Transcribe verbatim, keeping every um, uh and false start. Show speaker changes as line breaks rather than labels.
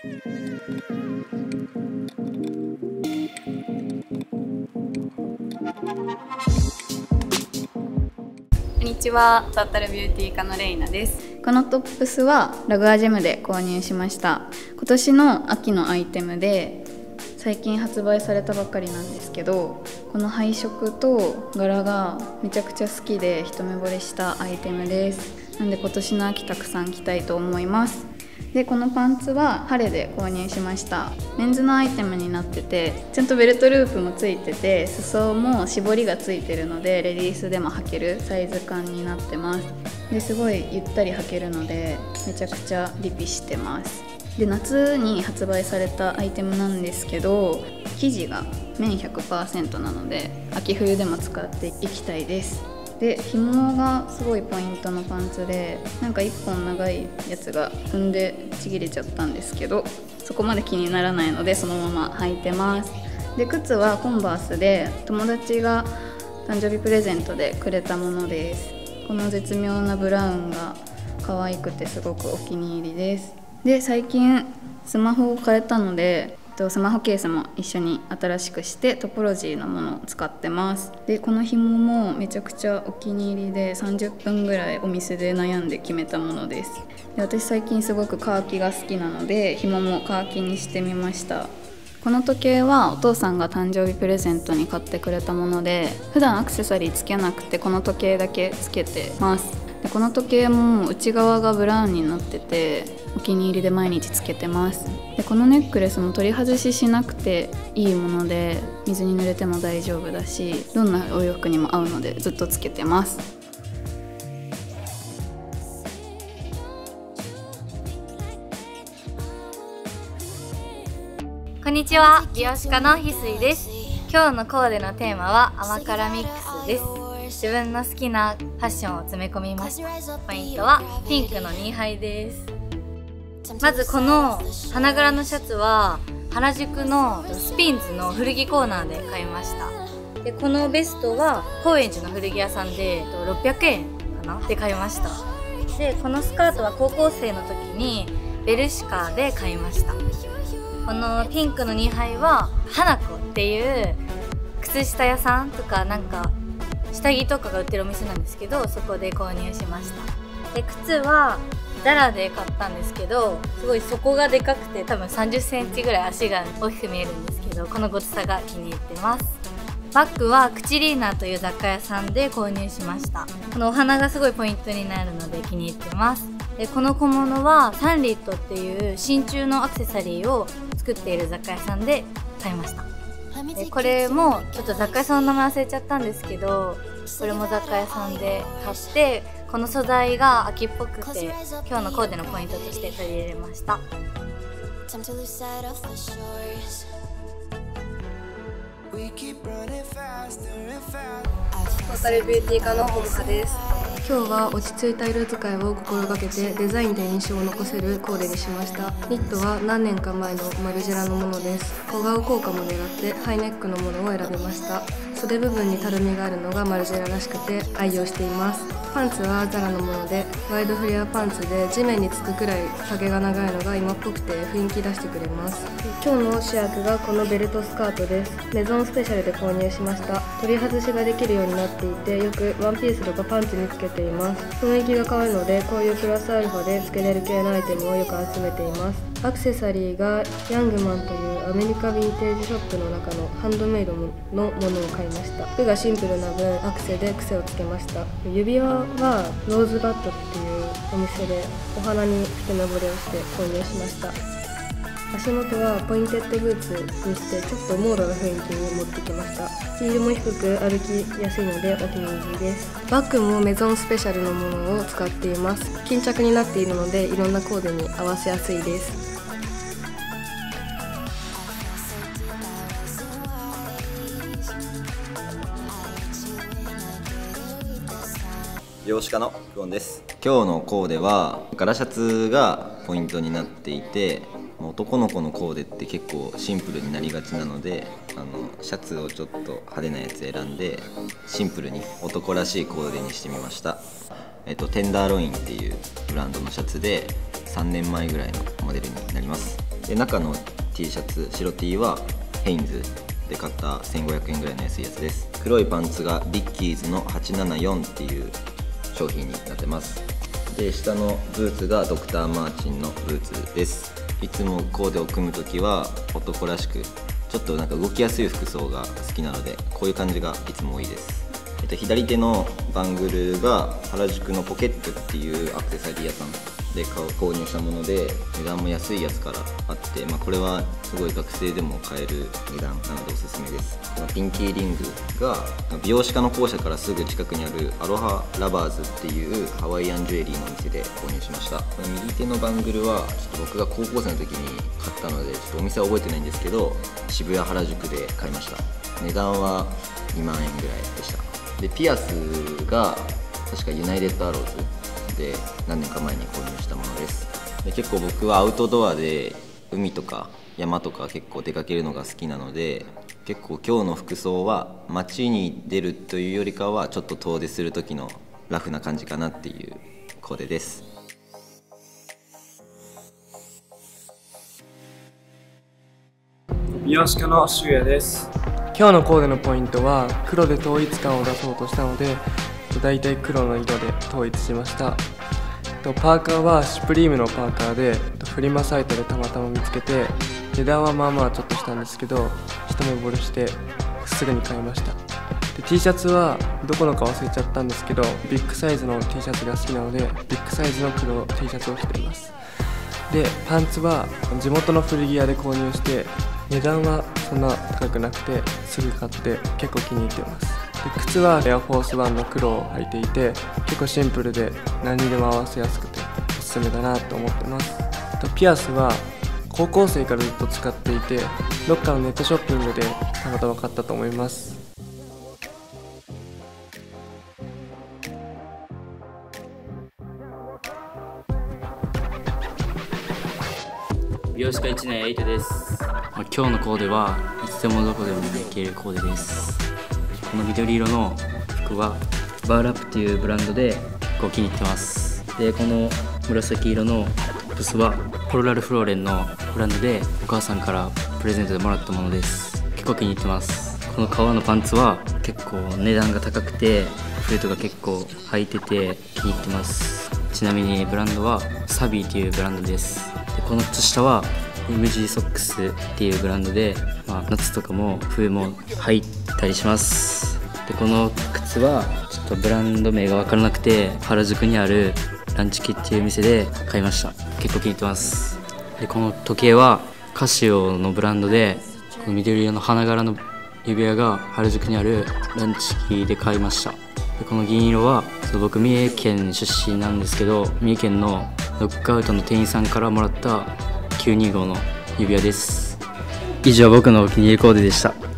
こんにちは、トータルビューティー科のレイナです。このトップスはラグアジェムで購入しました。今年の秋のアイテムで最近発売されたばかりなんですけど、この配色と柄がめちゃくちゃ好きで一目惚れしたアイテムです。なんで今年の秋たくさん着たいと思います。でこのパンツはハレで購入しました。メンズのアイテムになってて、ちゃんとベルトループもついてて、裾も絞りがついてるのでレディースでも履けるサイズ感になってます。ですごいゆったり履けるのでめちゃくちゃリピしてます。で夏に発売されたアイテムなんですけど、生地が綿 ひゃくパーセント なので秋冬でも使っていきたいです。で紐がすごいポイントのパンツで、なんかいっぽん長いやつが踏んでちぎれちゃったんですけど、そこまで気にならないのでそのまま履いてます。で靴はコンバースで友達が誕生日プレゼントでくれたものです。この絶妙なブラウンが可愛くてすごくお気に入りです。で最近スマホを変えたのでスマホケースも一緒に新しくしてトポロジーのものを使ってます。でこの紐もめちゃくちゃお気に入りでさんじゅっぷんぐらいお店で悩んで決めたものです。で私最近すごくカーキが好きなので紐もカーキにしてみました。この時計はお父さんが誕生日プレゼントに買ってくれたもので、普段アクセサリーつけなくてこの時計だけつけてます。でこの時計も内側がブラウンになっててお気に入りで毎日つけてます。でこのネックレスも取り外ししなくていいもので水に濡れても大丈夫だし、どんなお洋服にも合うのでずっとつけてます。
こんにちは、美容師科の翡翠です。今日のコーデのテーマは甘辛ミックスです。自分の好きなファッションを詰め込みました。ポイントはピンクのニーハイです。まずこの花柄のシャツは原宿のスピンズの古着コーナーで買いました。でこのベストは高円寺の古着屋さんでろっぴゃくえんかなで買いました。でこのスカートは高校生の時にベルシカで買いました。このピンクのニーハイは花子っていう靴下屋さんとかなんか下着とかが売ってるお店なんですけど、そこで購入しました。で靴はザラで買ったんですけど、すごい底がでかくて多分さんじゅっセンチぐらい足が大きく見えるんですけど、このごつさが気に入ってます。バッグはクチリーナという雑貨屋さんで購入しました。このお花がすごいポイントになるので気に入ってます。でこの小物はサンリットっていう真鍮のアクセサリーを作っている雑貨屋さんで買いました。でこれもちょっと雑貨屋さんの名前忘れちゃったんですけど、これも雑貨屋さんで買って、この素材が秋っぽくて今日のコーデのポイントとして取り入れました。
トータルビューティー科の本葉です。今日は落ち着いた色使いを心がけてデザインで印象を残せるコーデにしました。ニットは何年か前のマルジェラのものです。小顔効果も狙ってハイネックのものを選びました。袖部分にたるみがあるのがマルジェラらしくて愛用しています。パンツはザラのものでワイドフレアパンツで地面につくくらい丈が長いのが今っぽくて雰囲気出してくれます。今日の主役がこのベルトスカートです。メゾンスペシャルで購入しました。取り外しができるようになっていて、よくワンピースとかパンツにつけています。雰囲気が変わるのでこういうプラスアルファでつけれる系のアイテムをよく集めています。アクセサリーがヤングマンというアメリカヴィンテージショップの中のハンドメイドのものを買いました。服がシンプルな分アクセで癖をつけました。指輪はローズバッドっていうお店でお花に一目惚れをして購入しました。足元はポインテッドブーツにしてちょっとモードな雰囲気に持ってきました。ヒールも低く歩きやすいのでお気に入りです。バッグもメゾンスペシャルのものを使っています。巾着になっているのでいろんなコーデに合わせやすいです。
美容師科のクオンです。今日のコーデは柄シャツがポイントになっていて、男の子のコーデって結構シンプルになりがちなので、あのシャツをちょっと派手なやつ選んでシンプルに男らしいコーデにしてみました。えっと、テンダーロインっていうブランドのシャツでさんねんまえぐらいのモデルになります。でで中の T シャツ、白 T はヘインズで買ったせんごひゃくえんぐらいの安いやつです。黒いパンツがリッキーズのはちななよんっていう商品になってます。で下のブーツがドクターマーチンのブーツです。いつもコーデを組むときは男らしくちょっとなんか動きやすい服装が好きなので、こういう感じがいつも多いです。えっと、左手のバングルが原宿のポケットっていうアクセサリー屋さんで購入したもので、値段も安いやつからあって、まあ、これはすごい学生でも買える値段なのでおすすめです。このピンキーリングが美容歯科の校舎からすぐ近くにあるアロハラバーズっていうハワイアンジュエリーのお店で購入しました。この右手のバングルはちょっと僕が高校生の時に買ったのでちょっとお店は覚えてないんですけど、渋谷原宿で買いました。値段はにまんえんぐらいでした。でピアスが確かユナイテッドアローズで何年か前に購入したものです。で結構僕はアウトドアで海とか山とか結構出かけるのが好きなので、結構今日の服装は街に出るというよりかはちょっと遠出する時のラフな感じかなっていうコーデです。
美容師家の修也です。今日のコーデのポイントは黒で統一感を出そうとしたので、だいたい黒の色で統一しました。パーカーはシュプリームのパーカーでフリマサイトでたまたま見つけて、値段はまあまあちょっとしたんですけど一目惚れしてすぐに買いました。で T シャツはどこのか忘れちゃったんですけど、ビッグサイズの T シャツが好きなのでビッグサイズの黒 T シャツを着ています。でパンツは地元の古着屋で購入して、値段はそんな高くなくてすぐ買って結構気に入っています。で靴はエアフォースワンの黒を履いていて、結構シンプルで何にでも合わせやすくておすすめだなと思ってます。とピアスは高校生からずっと使っていて、どっかのネットショッピングでたまたま買ったと思います。
美容師科いちねんエイトです。今日のコーデはいつでもどこでも行けるコーデです。この緑色の服はバーラップっていうブランドで結構気に入ってます。でこの紫色のトップスはポルラルフローレンのブランドでお母さんからプレゼントでもらったものです。結構気に入ってます。この革のパンツは結構値段が高くてフレートが結構履いてて気に入ってます。ちなみにブランドはサビーっていうブランドです。でこの靴下は エムジー ソックスっていうブランドで、まあ、夏とかも冬も履いたりします。でこの靴はちょっとブランド名が分からなくて原宿にあるランチキっていう店で買いました。結構気に入ってます。でこの時計はカシオのブランドで、この緑色の花柄の指輪が原宿にあるランチキで買いました。でこの銀色は僕三重県出身なんですけど、三重県のノックアウトの店員さんからもらったきゅうにごの指輪です。以上僕のお気に入りコーデでした。